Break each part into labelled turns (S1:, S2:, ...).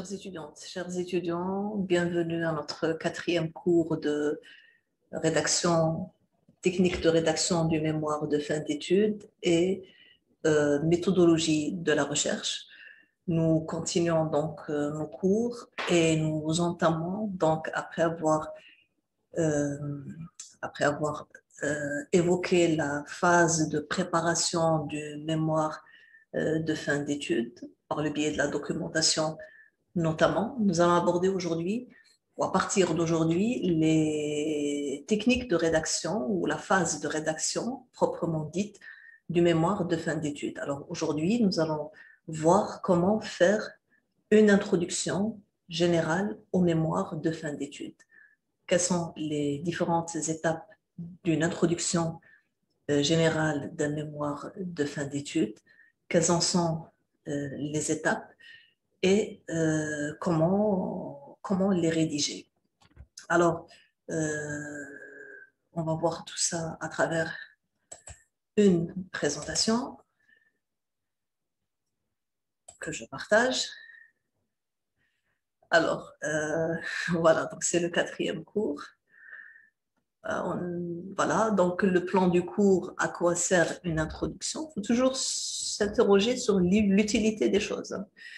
S1: Chères étudiantes, chers étudiants, bienvenue à notre quatrième cours de rédaction, technique de rédaction du mémoire de fin d'études et méthodologie de la recherche. Nous continuons donc nos cours et nous entamons donc euh, après avoir évoqué la phase de préparation du mémoire de fin d'études par le biais de la documentation. Notamment, nous allons aborder aujourd'hui, ou à partir d'aujourd'hui, les techniques de rédaction ou la phase de rédaction proprement dite du mémoire de fin d'études. Alors aujourd'hui, nous allons voir comment faire une introduction générale au mémoire de fin d'études. Quelles sont les différentes étapes d'une introduction générale d'un mémoire de fin d'études? Quelles en sont les étapes? Et comment les rédiger. Alors, on va voir tout ça à travers une présentation que je partage. Alors, voilà, donc c'est le quatrième cours. Voilà, donc le plan du cours, à quoi sert une introduction? Il faut toujours s'interroger sur l'utilité des choses.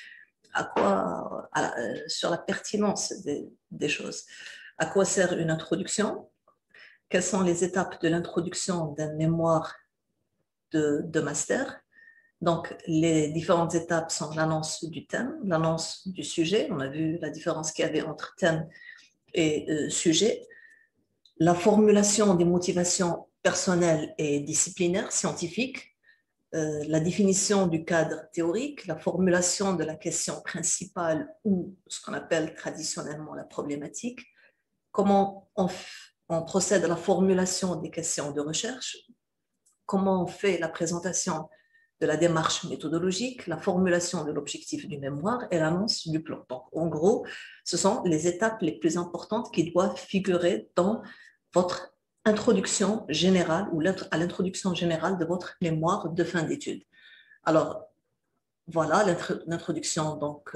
S1: Sur la pertinence des choses. À quoi sert une introduction? Quelles sont les étapes de l'introduction d'un mémoire de master? Donc, les différentes étapes sont l'annonce du thème, l'annonce du sujet. On a vu la différence qu'il y avait entre thème et sujet. La formulation des motivations personnelles et disciplinaires, scientifiques. La définition du cadre théorique, la formulation de la question principale ou ce qu'on appelle traditionnellement la problématique, comment on procède à la formulation des questions de recherche, comment on fait la présentation de la démarche méthodologique, la formulation de l'objectif du mémoire et l'annonce du plan. Donc, en gros, ce sont les étapes les plus importantes qui doivent figurer dans votre introduction générale ou à l'introduction générale de votre mémoire de fin d'études. Alors, voilà l'introduction donc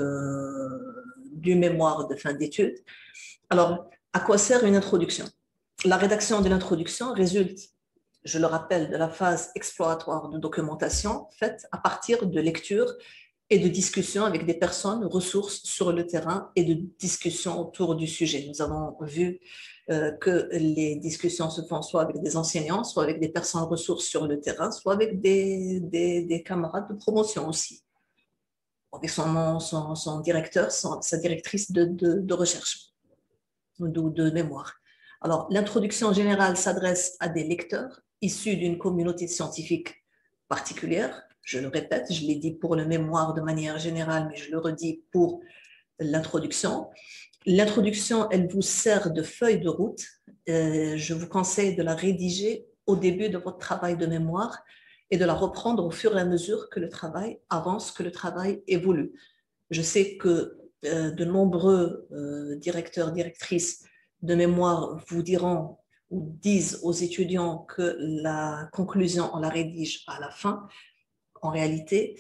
S1: du mémoire de fin d'études. Alors, à quoi sert une introduction? La rédaction de l'introduction résulte, je le rappelle, de la phase exploratoire de documentation faite à partir de lectures et de discussions avec des personnes ressources sur le terrain et de discussions autour du sujet. Nous avons vu que les discussions se font soit avec des enseignants, soit avec des personnes ressources sur le terrain, soit avec des camarades de promotion aussi, avec son directeur, sa directrice de recherche ou de mémoire. Alors, l'introduction générale s'adresse à des lecteurs issus d'une communauté scientifique particulière. Je le répète, je l'ai dit pour le mémoire de manière générale, mais je le redis pour l'introduction. L'introduction, elle vous sert de feuille de route. Je vous conseille de la rédiger au début de votre travail de mémoire et de la reprendre au fur et à mesure que le travail avance, que le travail évolue. Je sais que de nombreux directeurs, directrices de mémoire vous diront ou disent aux étudiants que la conclusion, on la rédige à la fin. En réalité,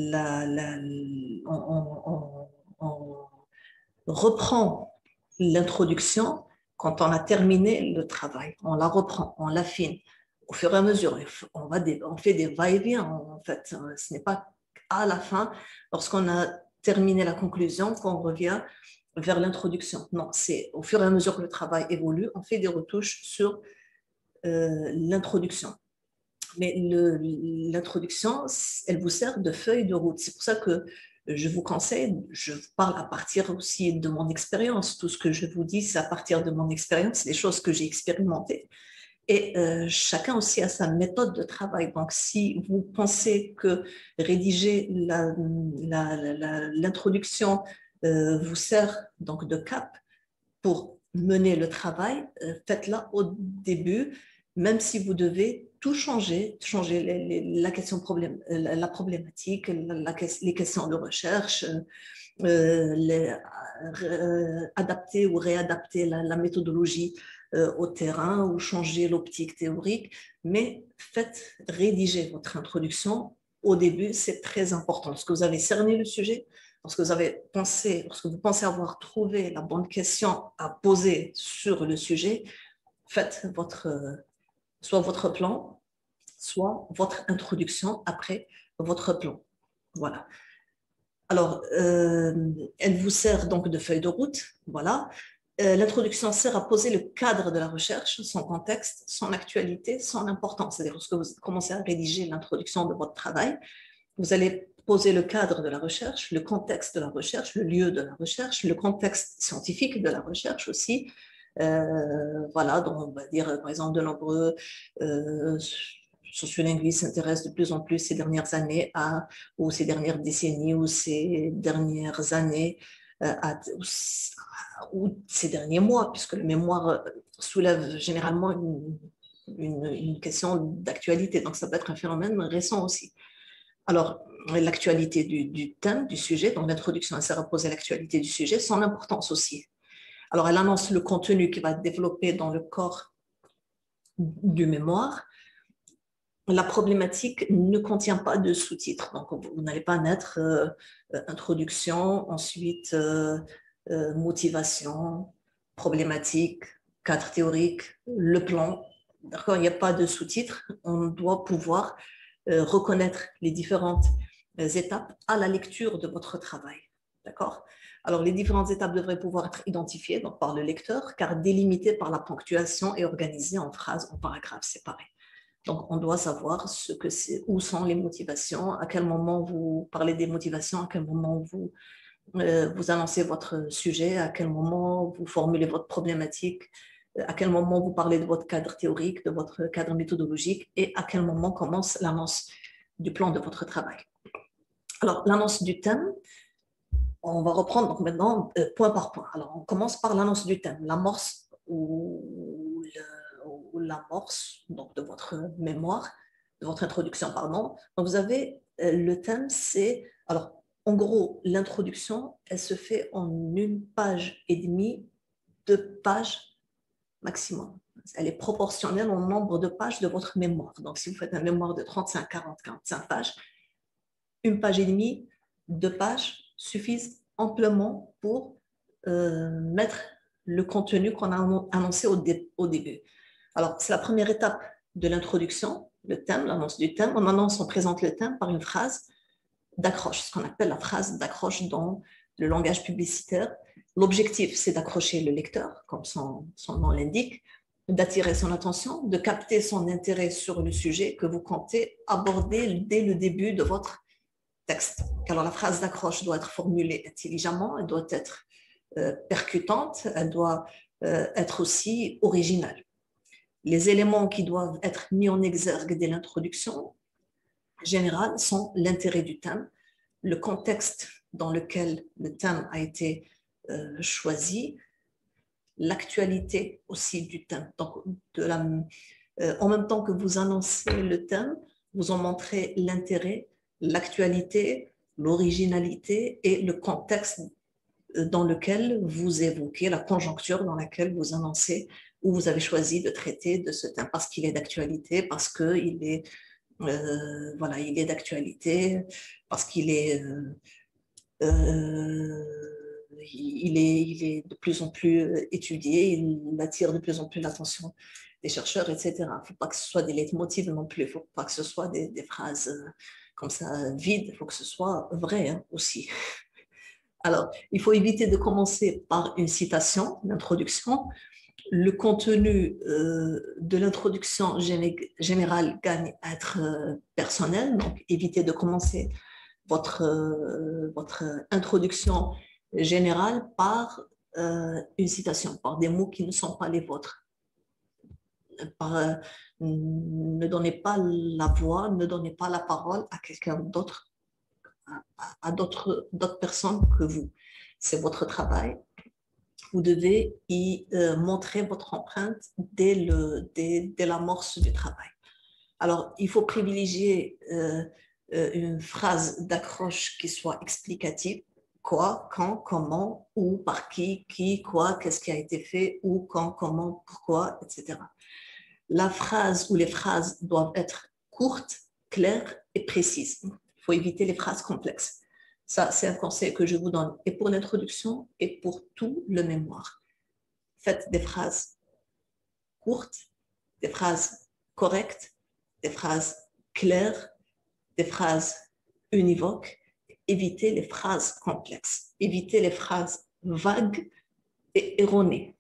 S1: on reprend l'introduction quand on a terminé le travail. On la reprend, on l'affine. Au fur et à mesure, on fait des va-et-vient. En fait, ce n'est pas à la fin, lorsqu'on a terminé la conclusion, qu'on revient vers l'introduction. Non, c'est au fur et à mesure que le travail évolue, on fait des retouches sur l'introduction. Mais l'introduction, elle vous sert de feuille de route. C'est pour ça que je vous conseille, je parle à partir aussi de mon expérience. Tout ce que je vous dis, c'est à partir de mon expérience, les choses que j'ai expérimentées. Et chacun aussi a sa méthode de travail. Donc, si vous pensez que rédiger l'introduction vous sert donc de cap pour mener le travail, faites-la au début, même si vous devez tout changer la question la problématique, les questions de recherche, adapter ou réadapter la méthodologie au terrain ou changer l'optique théorique, mais faites rédiger votre introduction au début, c'est très important parce que vous avez cerné le sujet, lorsque vous pensez avoir trouvé la bonne question à poser sur le sujet, faites soit votre plan, soit votre introduction après votre plan. Voilà. Alors, elle vous sert donc de feuille de route. Voilà. L'introduction sert à poser le cadre de la recherche, son contexte, son actualité, son importance. C'est-à-dire, lorsque vous commencez à rédiger l'introduction de votre travail, vous allez poser le cadre de la recherche, le contexte de la recherche, le lieu de la recherche, le contexte scientifique de la recherche aussi. Voilà, donc on va dire, par exemple, de nombreux sociolinguistes s'intéressent de plus en plus ces dernières années ou ces dernières décennies, ou ces dernières années, ou ces derniers mois, puisque le mémoire soulève généralement une question d'actualité. Donc, ça peut être un phénomène récent aussi. Alors, l'actualité du thème, du sujet, donc l'introduction, elle sert à poser l'actualité du sujet, son importance aussi. Alors, elle annonce le contenu qui va être développé dans le corps du mémoire. La problématique ne contient pas de sous-titres, donc vous n'allez pas mettre introduction, ensuite motivation, problématique, cadre théorique, le plan. D'accord, il n'y a pas de sous-titres. On doit pouvoir reconnaître les différentes étapes à la lecture de votre travail. D'accord? Alors, les différentes étapes devraient pouvoir être identifiées donc, par le lecteur, car délimitées par la ponctuation et organisées en phrases, en paragraphes séparés. Donc, on doit savoir où sont les motivations, à quel moment vous parlez des motivations, à quel moment vous annoncez votre sujet, à quel moment vous formulez votre problématique, à quel moment vous parlez de votre cadre théorique, de votre cadre méthodologique et à quel moment commence l'annonce du plan de votre travail. Alors, l'annonce du thème, on va reprendre donc maintenant point par point. Alors, on commence par l'annonce du thème, l'amorce ou l'amorce donc de votre mémoire, de votre introduction, pardon. Donc, vous avez le thème, c'est... Alors, en gros, l'introduction, elle se fait en 1,5 page, 2 pages maximum. Elle est proportionnelle au nombre de pages de votre mémoire. Donc, si vous faites un mémoire de 35, 40, 45 pages, 1,5 page, 2 pages suffisent amplement pour mettre le contenu qu'on a annoncé au début. Alors, c'est la première étape de l'introduction, le thème, l'annonce du thème. On présente le thème par une phrase d'accroche, ce qu'on appelle la phrase d'accroche dans le langage publicitaire. L'objectif, c'est d'accrocher le lecteur, comme son nom l'indique, d'attirer son attention, de capter son intérêt sur le sujet que vous comptez aborder dès le début de votre texte. Alors, la phrase d'accroche doit être formulée intelligemment, elle doit être percutante, elle doit être aussi originale. Les éléments qui doivent être mis en exergue dès l'introduction générale sont l'intérêt du thème, le contexte dans lequel le thème a été choisi, l'actualité aussi du thème. Donc, en même temps que vous annoncez le thème, vous en montrez l'intérêt, l'actualité, l'originalité et le contexte dans lequel vous évoquez, la conjoncture dans laquelle vous annoncez où vous avez choisi de traiter de ce thème parce qu'il est d'actualité, parce qu'il est voilà, il est d'actualité, parce qu'il est, il est de plus en plus étudié, il attire de plus en plus l'attention des chercheurs, etc. Il ne faut pas que ce soit des leitmotivs non plus, il ne faut pas que ce soit des phrases comme ça vides, il faut que ce soit vrai hein, aussi. Alors, il faut éviter de commencer par une citation, l'introduction. Le contenu de l'introduction générale gagne à être personnel, donc évitez de commencer votre introduction générale par une citation, par des mots qui ne sont pas les vôtres. Ne donnez pas la voix, ne donnez pas la parole à quelqu'un d'autre, à d'autres personnes que vous. C'est votre travail. Vous devez y montrer votre empreinte dès l'amorce du travail. Alors, il faut privilégier une phrase d'accroche qui soit explicative. Quoi, quand, comment, où, par qui, quoi, qu'est-ce qui a été fait, où, quand, comment, pourquoi, etc. La phrase ou les phrases doivent être courtes, claires et précises. Il faut éviter les phrases complexes. Ça, c'est un conseil que je vous donne et pour l'introduction et pour tout le mémoire. Faites des phrases courtes, des phrases correctes, des phrases claires, des phrases univoques. Évitez les phrases complexes, évitez les phrases vagues et erronées.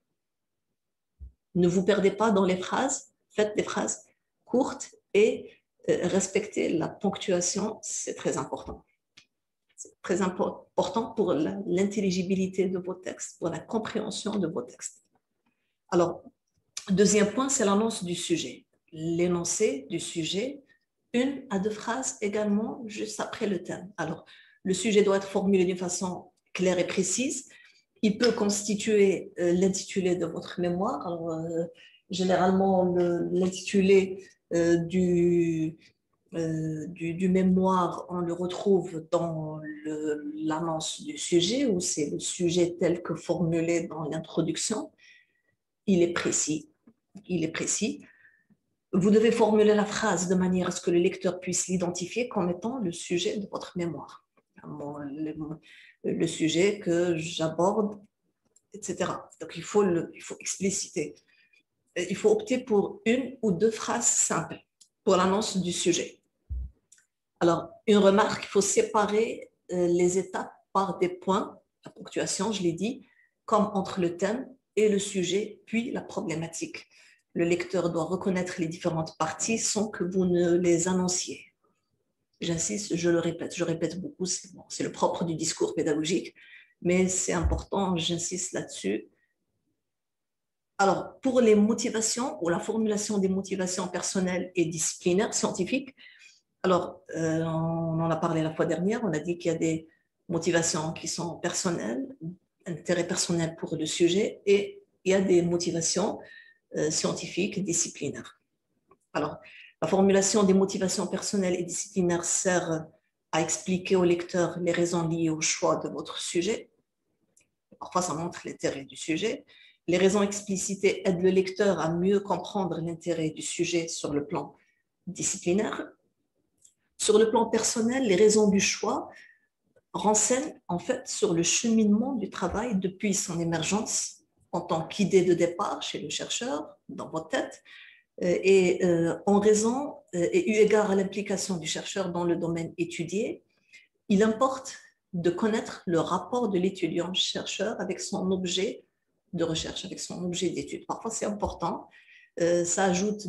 S1: Ne vous perdez pas dans les phrases, faites des phrases courtes et respectez la ponctuation, c'est très important. C'est très important pour l'intelligibilité de vos textes, pour la compréhension de vos textes. Alors, deuxième point, c'est l'annonce du sujet. L'énoncé du sujet, 1 à 2 phrases également, juste après le thème. Alors, le sujet doit être formulé d'une façon claire et précise. Il peut constituer l'intitulé de votre mémoire. Alors, généralement, l'intitulé du mémoire, on le retrouve dans l'annonce du sujet, où c'est le sujet tel que formulé dans l'introduction. Il est précis. Il est précis. Vous devez formuler la phrase de manière à ce que le lecteur puisse l'identifier comme étant le sujet de votre mémoire. Le sujet que j'aborde, etc. Donc, il faut expliciter. Il faut opter pour 1 ou 2 phrases simples pour l'annonce du sujet. Alors, une remarque, il faut séparer les étapes par des points, la ponctuation, je l'ai dit, comme entre le thème et le sujet, puis la problématique. Le lecteur doit reconnaître les différentes parties sans que vous ne les annonciez. J'insiste, je répète beaucoup, c'est le propre du discours pédagogique, mais c'est important, j'insiste là-dessus. Alors, pour les motivations ou la formulation des motivations personnelles et disciplinaires scientifiques, alors, on en a parlé la fois dernière, on a dit qu'il y a des motivations qui sont personnelles, intérêt personnel pour le sujet, et il y a des motivations scientifiques, disciplinaires. Alors, la formulation des motivations personnelles et disciplinaires sert à expliquer au lecteur les raisons liées au choix de votre sujet. Parfois, ça montre l'intérêt du sujet. Les raisons explicitées aident le lecteur à mieux comprendre l'intérêt du sujet sur le plan disciplinaire. Sur le plan personnel, les raisons du choix renseignent en fait sur le cheminement du travail depuis son émergence en tant qu'idée de départ chez le chercheur, dans votre tête, et en raison et eu égard à l'implication du chercheur dans le domaine étudié, il importe de connaître le rapport de l'étudiant-chercheur avec son objet de recherche, avec son objet d'étude. Parfois, c'est important. Ça ajoute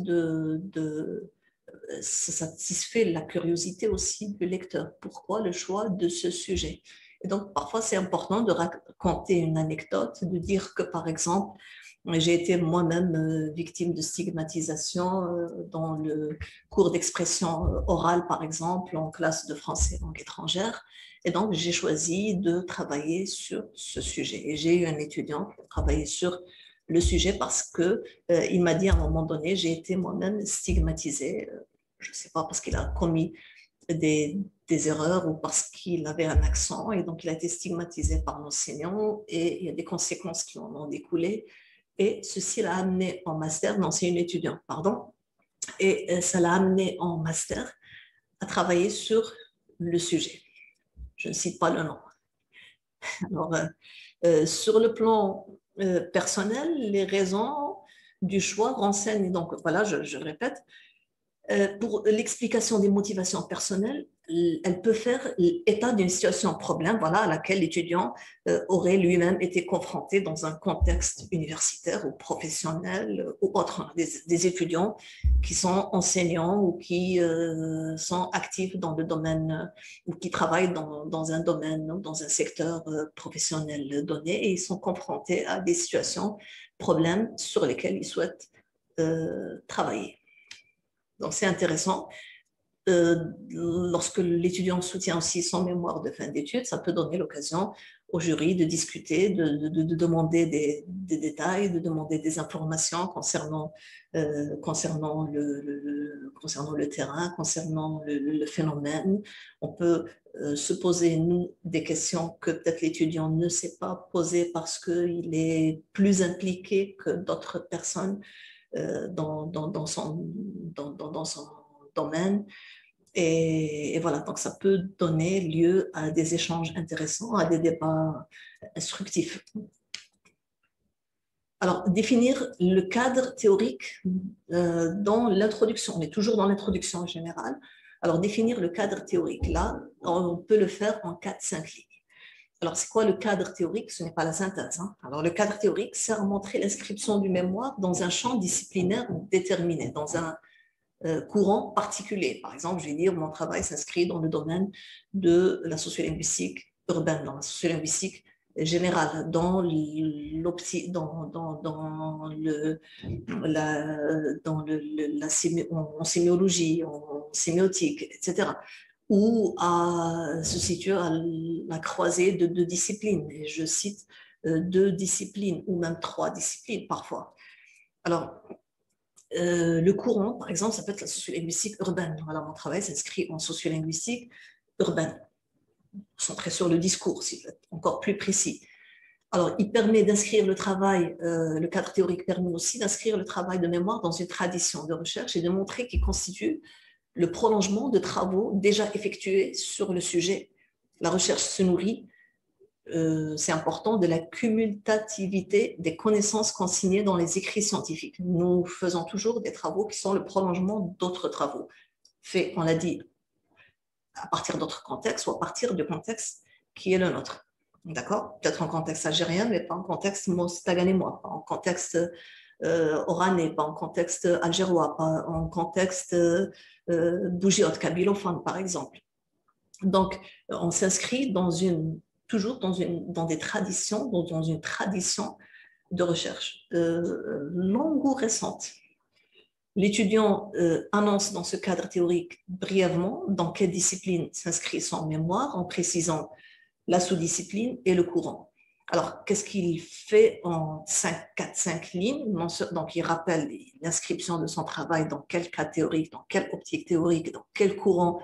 S1: ça satisfait la curiosité aussi du lecteur. Pourquoi le choix de ce sujet? Et donc, parfois, c'est important de raconter une anecdote, de dire que, par exemple, j'ai été moi-même victime de stigmatisation dans le cours d'expression orale, par exemple, en classe de français langue étrangère. Et donc, j'ai choisi de travailler sur ce sujet. Et j'ai eu un étudiant qui a travaillé sur le sujet parce qu'il m'a dit à un moment donné, j'ai été moi-même stigmatisée, je ne sais pas, parce qu'il a commis des erreurs ou parce qu'il avait un accent. Et donc, il a été stigmatisé par l'enseignant et il y a des conséquences qui en ont découlé. Et ceci l'a amené en master, non, c'est une étudiante, pardon, et ça l'a amené en master à travailler sur le sujet. Je ne cite pas le nom. Alors, sur le plan personnel, les raisons du choix renseignent, donc voilà, je répète, pour l'explication des motivations personnelles, elle peut faire état d'une situation problème, voilà, à laquelle l'étudiant aurait lui-même été confronté dans un contexte universitaire ou professionnel ou autre. Des étudiants qui sont enseignants ou qui sont actifs dans le domaine ou qui travaillent dans un domaine, dans un secteur professionnel donné et ils sont confrontés à des situations, problèmes sur lesquels ils souhaitent travailler. Donc, c'est intéressant. Lorsque l'étudiant soutient aussi son mémoire de fin d'études, ça peut donner l'occasion au jury de discuter, de demander des détails, de demander des informations concernant le terrain, concernant le phénomène. On peut se poser, nous, des questions que peut-être l'étudiant ne sait pas poser parce qu'il est plus impliqué que d'autres personnes dans son domaine. Et voilà, donc ça peut donner lieu à des échanges intéressants, à des débats instructifs. Alors, définir le cadre théorique dans l'introduction. On est toujours dans l'introduction en général. Alors, définir le cadre théorique, là, on peut le faire en 4-5 lignes. Alors, c'est quoi le cadre théorique? Ce n'est pas la synthèse. Hein. Alors, le cadre théorique sert à montrer l'inscription du mémoire dans un champ disciplinaire déterminé, dans un courant particulier. Par exemple, je vais dire, mon travail s'inscrit dans le domaine de la sociolinguistique urbaine, dans la sociolinguistique générale, dans en sémiologie, en sémiotique, etc., ou se situe à la croisée de deux disciplines. Et je cite deux disciplines, ou même trois disciplines parfois. Alors, le courant, par exemple, ça peut être la sociolinguistique urbaine. Voilà, mon travail s'inscrit en sociolinguistique urbaine, centré sur le discours, si vous êtes encore plus précis. Alors, il permet d'inscrire le travail, le cadre théorique permet aussi d'inscrire le travail de mémoire dans une tradition de recherche et de montrer qu'il constitue le prolongement de travaux déjà effectués sur le sujet. La recherche se nourrit, c'est important, de la cumulativité des connaissances consignées dans les écrits scientifiques. Nous faisons toujours des travaux qui sont le prolongement d'autres travaux, faits, on l'a dit, à partir d'autres contextes ou à partir du contexte qui est le nôtre. D'accord? Peut-être en contexte algérien, mais pas en contexte mostaganais-moi, pas en contexte oranais, pas en contexte algérois, pas en contexte bougiote, kabylophone, par exemple. Donc, on s'inscrit toujours dans des traditions, dans une tradition de recherche longue ou récente. L'étudiant annonce dans ce cadre théorique brièvement dans quelle discipline s'inscrit son mémoire en précisant la sous-discipline et le courant. Alors, qu'est-ce qu'il fait en 4-5 lignes? Donc, il rappelle l'inscription de son travail dans quel cadre théorique, dans quelle optique théorique, dans quel courant,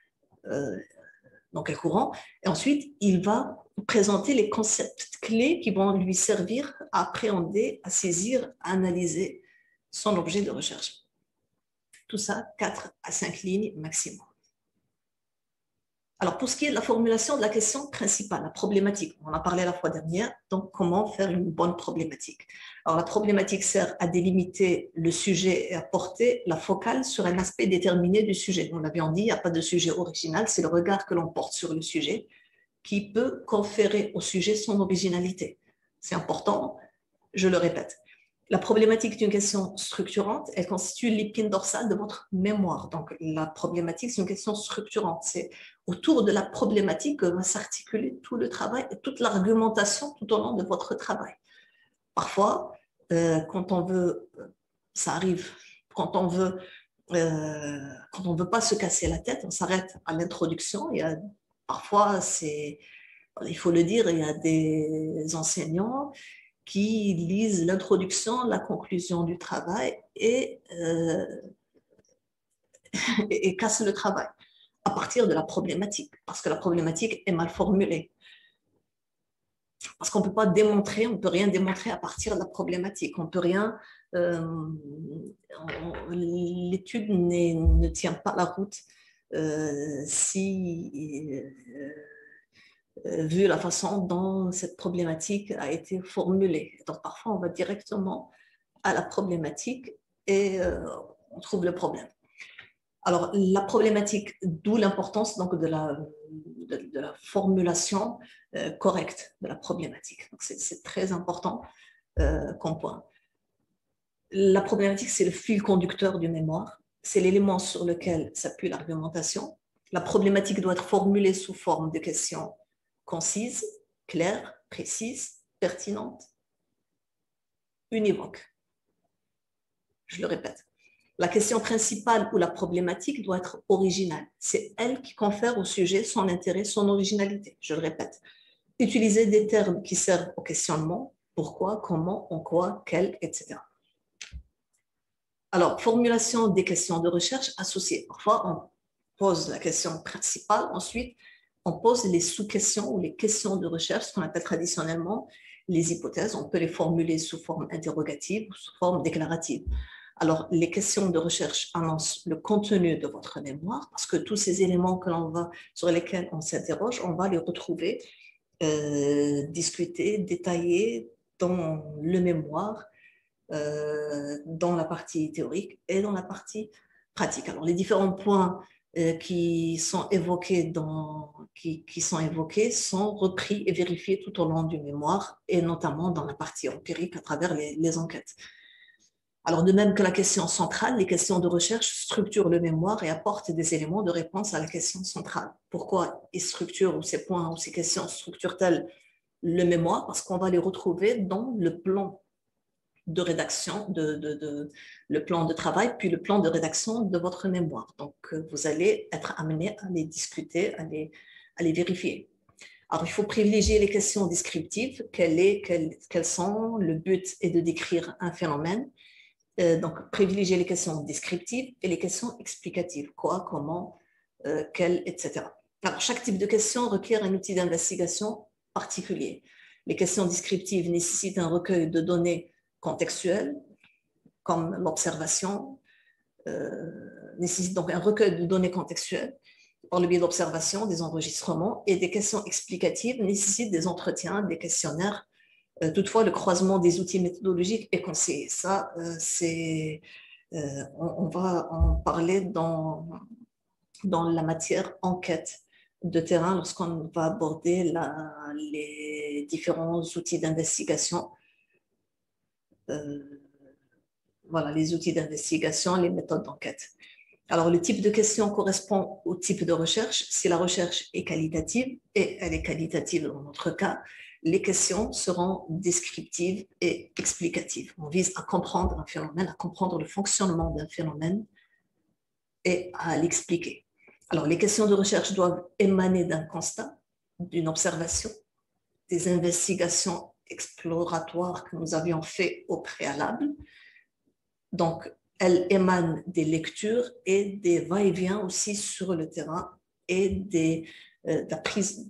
S1: et ensuite, il va présenter les concepts clés qui vont lui servir à appréhender, à saisir, à analyser son objet de recherche. Tout ça, 4 à 5 lignes maximum. Alors, pour ce qui est de la formulation de la question principale, la problématique, on en a parlé la fois dernière, donc comment faire une bonne problématique. Alors, la problématique sert à délimiter le sujet et à porter la focale sur un aspect déterminé du sujet. On l'avait dit, il n'y a pas de sujet original, c'est le regard que l'on porte sur le sujet qui peut conférer au sujet son originalité. C'est important, je le répète. La problématique d'une question structurante, elle constitue l'épine dorsale de votre mémoire. Donc, la problématique, c'est une question structurante. C'est autour de la problématique que va s'articuler tout le travail et toute l'argumentation tout au long de votre travail. Parfois, quand on veut, ça arrive, quand on veut pas se casser la tête, on s'arrête à l'introduction. Parfois, il faut le dire, il y a des enseignants qui lisent l'introduction, la conclusion du travail et cassent le travail à partir de la problématique, parce que la problématique est mal formulée. Parce qu'on ne peut pas démontrer, on ne peut rien démontrer à partir de la problématique. On peut rien. L'étude ne tient pas la route vu la façon dont cette problématique a été formulée. Donc parfois, on va directement à la problématique et on trouve le problème. Alors, la problématique, d'où l'importance donc, de la formulation correcte de la problématique. C'est très important comme point. La problématique, c'est le fil conducteur du mémoire. C'est l'élément sur lequel s'appuie l'argumentation. La problématique doit être formulée sous forme de questions concises, claires, précises, pertinentes, univoques. Je le répète. La question principale ou la problématique doit être originale. C'est elle qui confère au sujet son intérêt, son originalité. Je le répète. Utiliser des termes qui servent au questionnement, pourquoi, comment, en quoi, quel, etc. Alors, formulation des questions de recherche associées. Parfois, on pose la question principale, ensuite, on pose les sous-questions ou les questions de recherche, ce qu'on appelle traditionnellement les hypothèses. On peut les formuler sous forme interrogative ou sous forme déclarative. Alors, les questions de recherche annoncent le contenu de votre mémoire parce que tous ces éléments sur lesquels on s'interroge, on va les retrouver, discuter, détailler dans le mémoire, dans la partie théorique et dans la partie pratique. Alors, les différents points qui sont évoqués sont repris et vérifiés tout au long du mémoire et notamment dans la partie empirique à travers les enquêtes. Alors, de même que la question centrale, les questions de recherche structurent le mémoire et apportent des éléments de réponse à la question centrale. Pourquoi ils structurent, ou ces points ou ces questions structurent-elles le mémoire? Parce qu'on va les retrouver dans le plan de rédaction, le plan de travail, puis le plan de rédaction de votre mémoire. Donc, vous allez être amené à les discuter, à les vérifier. Alors, il faut privilégier les questions descriptives. Quelles sont? Le but est de décrire un phénomène. Donc, privilégier les questions descriptives et les questions explicatives. Quoi, comment, quel, etc. Alors, chaque type de question requiert un outil d'investigation particulier. Les questions descriptives nécessitent un recueil de données contextuelles, comme l'observation, nécessitent donc un recueil de données contextuelles par le biais d'observation, des enregistrements, et des questions explicatives nécessitent des entretiens, des questionnaires. Toutefois, le croisement des outils méthodologiques est conseillé. Ça, on va en parler dans la matière enquête de terrain lorsqu'on va aborder les différents outils d'investigation. Voilà, les outils d'investigation, les méthodes d'enquête. Alors, le type de question correspond au type de recherche. Si la recherche est qualitative, et elle est qualitative dans notre cas, les questions seront descriptives et explicatives. On vise à comprendre un phénomène, à comprendre le fonctionnement d'un phénomène et à l'expliquer. Alors, les questions de recherche doivent émaner d'un constat, d'une observation, des investigations exploratoires que nous avions faites au préalable. Donc, elles émanent des lectures et des va-et-vient aussi sur le terrain et de la prise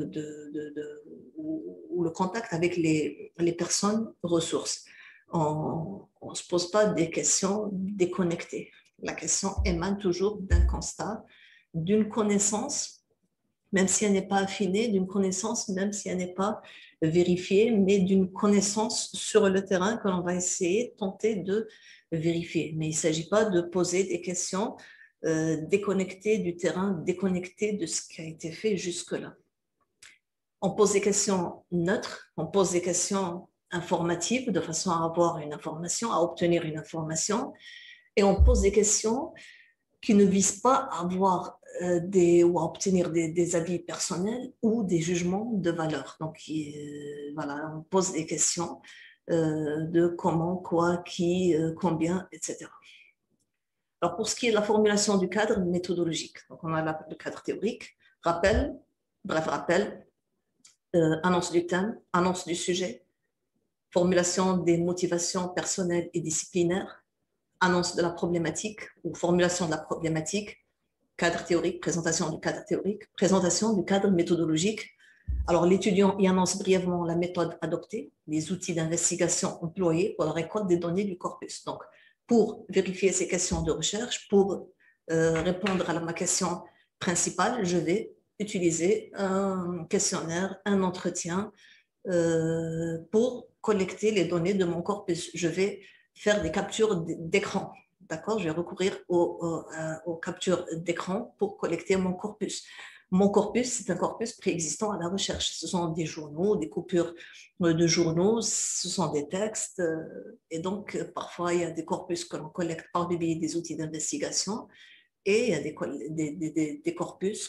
S1: ou le contact avec les personnes ressources. On ne se pose pas des questions déconnectées. La question émane toujours d'un constat, d'une connaissance, même si elle n'est pas affinée, d'une connaissance, même si elle n'est pas vérifiée, mais d'une connaissance sur le terrain que l'on va essayer, tenter de vérifier. Mais il ne s'agit pas de poser des questions déconnectées du terrain, déconnectées de ce qui a été fait jusque-là. On pose des questions neutres, on pose des questions informatives de façon à avoir une information, à obtenir une information, et on pose des questions qui ne visent pas à avoir ou à obtenir des avis personnels ou des jugements de valeur. Donc, voilà, on pose des questions de comment, quoi, qui, combien, etc. Alors, pour ce qui est de la formulation du cadre méthodologique, donc on a le cadre théorique, bref rappel, annonce du thème, annonce du sujet, formulation des motivations personnelles et disciplinaires, annonce de la problématique ou formulation de la problématique, cadre théorique, présentation du cadre théorique, présentation du cadre méthodologique. Alors, l'étudiant y annonce brièvement la méthode adoptée, les outils d'investigation employés pour la récolte des données du corpus. Donc, pour vérifier ces questions de recherche, pour répondre à ma question principale, je vais utiliser un questionnaire, un entretien pour collecter les données de mon corpus. Je vais faire des captures d'écran. D'accord? Je vais recourir aux captures d'écran pour collecter mon corpus. Mon corpus, c'est un corpus préexistant à la recherche. Ce sont des journaux, des coupures de journaux, ce sont des textes. Et donc, parfois, il y a des corpus que l'on collecte par le biais des outils d'investigation et il y a des corpus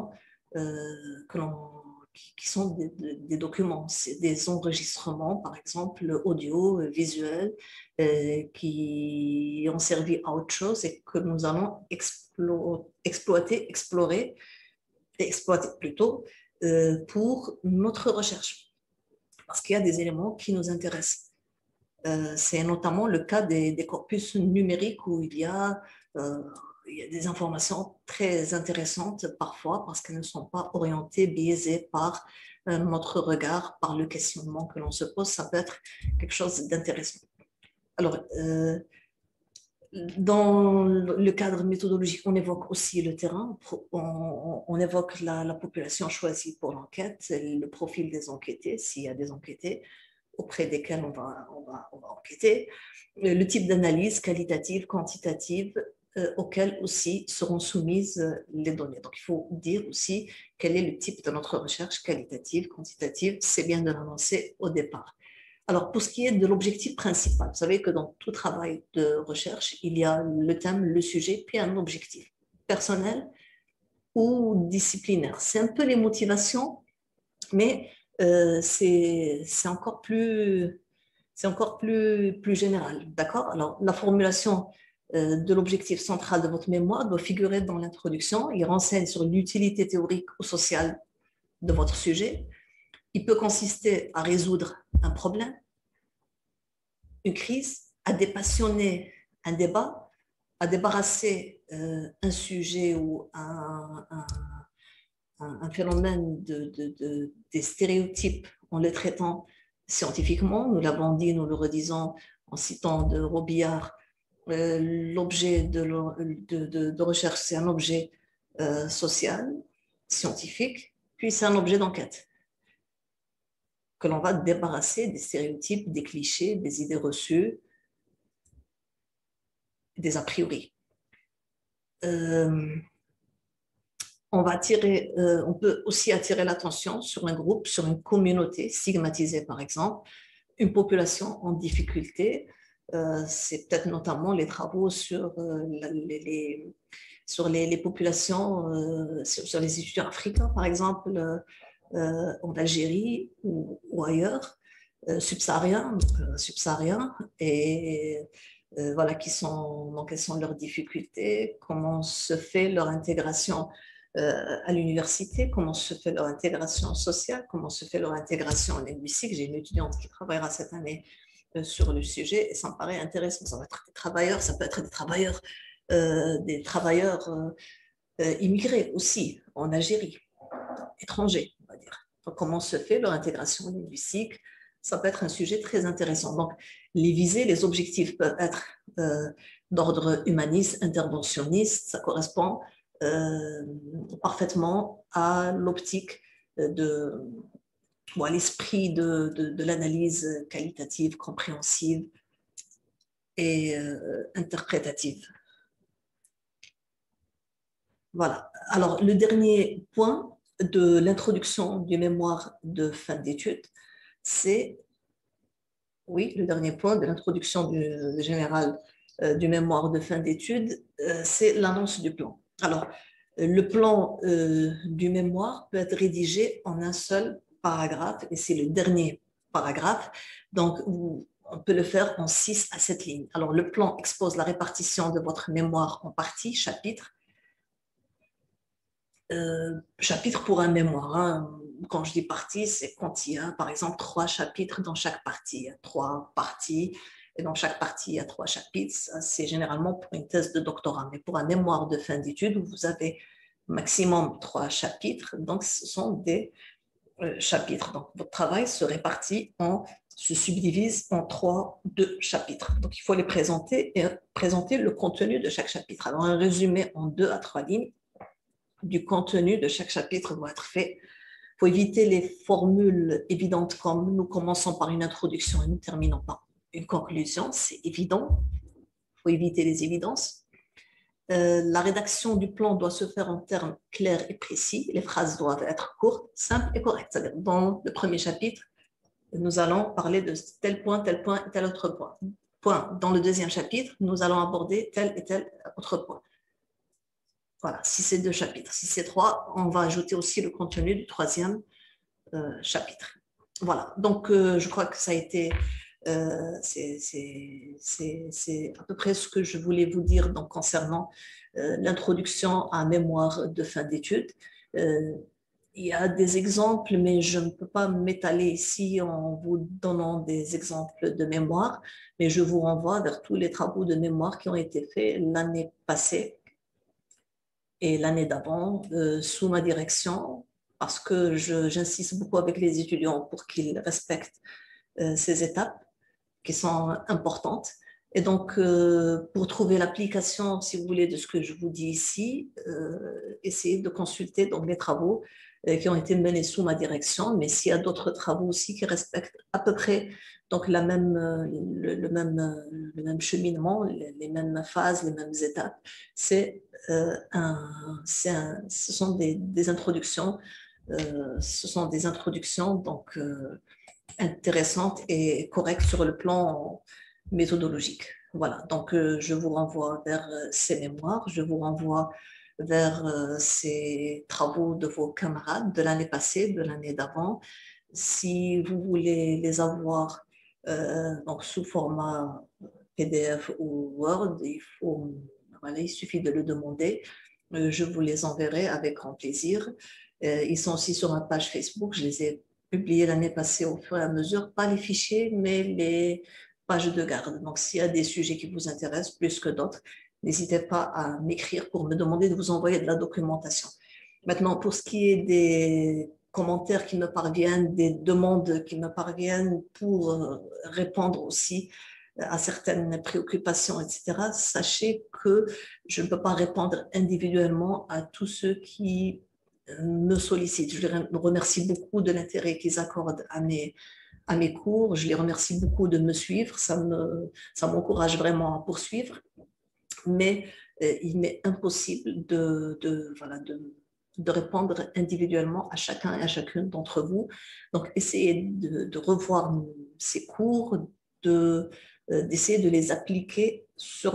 S1: qui sont des documents, c'est des enregistrements, par exemple, audio, visuels, qui ont servi à autre chose et que nous allons exploiter plutôt, pour notre recherche. Parce qu'il y a des éléments qui nous intéressent. C'est notamment le cas des corpus numériques où il y a des informations très intéressantes parfois parce qu'elles ne sont pas orientées, biaisées par notre regard, par le questionnement que l'on se pose. Ça peut être quelque chose d'intéressant. Alors, Dans le cadre méthodologique, on évoque aussi le terrain, on évoque la population choisie pour l'enquête, le profil des enquêtés, s'il y a des enquêtés auprès desquels on va enquêter, le type d'analyse qualitative, quantitative, auxquelles aussi seront soumises les données. Donc, il faut dire aussi quel est le type de notre recherche qualitative, quantitative, c'est bien de l'annoncer au départ. Alors, pour ce qui est de l'objectif principal, vous savez que dans tout travail de recherche, il y a le thème, le sujet, puis un objectif personnel ou disciplinaire. C'est un peu les motivations, mais c'est encore plus général. D'accord? Alors, la formulation de l'objectif central de votre mémoire doit figurer dans l'introduction. Il renseigne sur l'utilité théorique ou sociale de votre sujet. Il peut consister à résoudre un problème, une crise, à dépassionner un débat, à débarrasser un sujet ou un phénomène des stéréotypes en les traitant scientifiquement. Nous l'avons dit, nous le redisons en citant de Robillard, l'objet de recherche, c'est un objet social, scientifique, puis c'est un objet d'enquête que l'on va débarrasser des stéréotypes, des clichés, des idées reçues, des a priori. On peut aussi attirer l'attention sur un groupe, sur une communauté stigmatisée par exemple, une population en difficulté. C'est peut-être notamment les travaux sur les populations, sur les étudiants africains par exemple, en Algérie ou ailleurs, subsahariens, et voilà quelles sont leurs difficultés, comment se fait leur intégration à l'université, comment se fait leur intégration sociale, comment se fait leur intégration linguistique. J'ai une étudiante qui travaillera cette année sur le sujet et ça me paraît intéressant. Ça va être des travailleurs, ça peut être des travailleurs immigrés aussi en Algérie, étrangers, on va dire. Donc, comment se fait leur intégration linguistique? Ça peut être un sujet très intéressant. Donc, les visées, les objectifs peuvent être d'ordre humaniste, interventionniste. Ça correspond parfaitement à l'optique à l'esprit de l'analyse qualitative, compréhensive et interprétative. Voilà. Alors, le dernier point de l'introduction du mémoire de fin d'études, c'est, oui, le dernier point de l'introduction générale du mémoire de fin d'études, c'est l'annonce du plan. Alors, le plan du mémoire peut être rédigé en un seul paragraphe, et c'est le dernier paragraphe. Donc, on peut le faire en 6 à 7 lignes. Alors, le plan expose la répartition de votre mémoire en parties, chapitres. Chapitre pour un mémoire. Hein. Quand je dis partie, c'est quand il y a, par exemple, 3 chapitres dans chaque partie. Il y a 3 parties, et dans chaque partie, il y a 3 chapitres. C'est généralement pour une thèse de doctorat. Mais pour un mémoire de fin d'études, vous avez maximum 3 chapitres. Donc, ce sont des chapitres. Donc, votre travail se subdivise en 2 chapitres. Donc, il faut les présenter et présenter le contenu de chaque chapitre. Alors, un résumé en 2 à 3 lignes du contenu de chaque chapitre doit être fait. Il faut éviter les formules évidentes comme nous commençons par une introduction et nous terminons par une conclusion. C'est évident. Il faut éviter les évidences. La rédaction du plan doit se faire en termes clairs et précis. Les phrases doivent être courtes, simples et correctes. C'est-à-dire, dans le premier chapitre, nous allons parler de tel point, et tel autre point. Dans le deuxième chapitre, nous allons aborder tel et tel autre point. Voilà, si c'est 2 chapitres. Si c'est 3, on va ajouter aussi le contenu du 3e chapitre. Voilà, donc je crois que ça a été, c'est à peu près ce que je voulais vous dire donc, concernant l'introduction à mémoire de fin d'études. Il y a des exemples, mais je ne peux pas m'étaler ici en vous donnant des exemples de mémoire, mais je vous renvoie vers tous les travaux de mémoire qui ont été faits l'année passée et l'année d'avant sous ma direction, parce que j'insiste beaucoup avec les étudiants pour qu'ils respectent ces étapes qui sont importantes. Et donc, pour trouver l'application, si vous voulez, de ce que je vous dis ici, essayez de consulter donc, les travaux qui ont été menés sous ma direction. Mais s'il y a d'autres travaux aussi qui respectent à peu près donc, le même cheminement, les mêmes phases, les mêmes étapes, ce sont des introductions. Ce sont des introductions donc, intéressantes et correctes sur le plan méthodologique. Voilà, donc je vous renvoie vers ces mémoires, je vous renvoie vers ces travaux de vos camarades de l'année passée, de l'année d'avant. Si vous voulez les avoir donc sous format PDF ou Word, voilà, il suffit de le demander. Je vous les enverrai avec grand plaisir. Ils sont aussi sur ma page Facebook. Je les ai publiés l'année passée au fur et à mesure, pas les fichiers, mais les pages de garde. Donc, s'il y a des sujets qui vous intéressent plus que d'autres, n'hésitez pas à m'écrire pour me demander de vous envoyer de la documentation. Maintenant, pour ce qui est des commentaires qui me parviennent, des demandes qui me parviennent pour répondre aussi à certaines préoccupations, etc., sachez que je ne peux pas répondre individuellement à tous ceux qui me sollicitent. Je les remercie beaucoup de l'intérêt qu'ils accordent à mes cours. Je les remercie beaucoup de me suivre. Ça m'encourage vraiment à poursuivre. Mais il m'est impossible voilà, de répondre individuellement à chacun et à chacune d'entre vous. Donc, essayez de revoir ces cours, d'essayer de les appliquer sur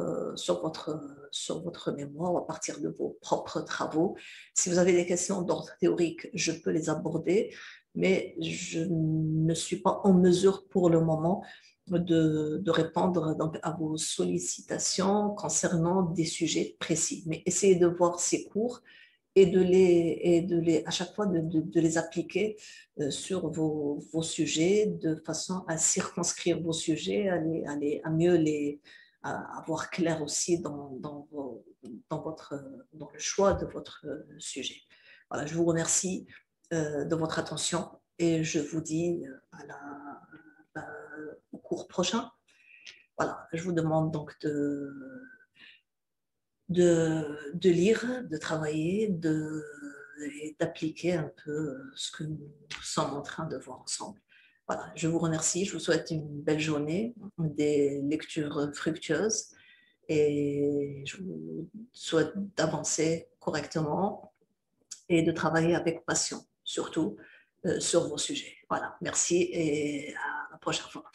S1: votre mémoire à partir de vos propres travaux. Si vous avez des questions d'ordre théorique, je peux les aborder, mais je ne suis pas en mesure pour le moment de répondre donc, à vos sollicitations concernant des sujets précis. Mais essayez de voir ces cours et à chaque fois de les appliquer sur vos sujets de façon à circonscrire vos sujets, à mieux à avoir clair aussi dans le choix de votre sujet. Voilà, je vous remercie de votre attention et je vous dis au cours prochain. Voilà, je vous demande donc de lire, de travailler, et d'appliquer un peu ce que nous sommes en train de voir ensemble. Voilà, je vous remercie, je vous souhaite une belle journée, des lectures fructueuses et je vous souhaite d'avancer correctement et de travailler avec passion, surtout sur vos sujets. Voilà, merci et à la prochaine fois.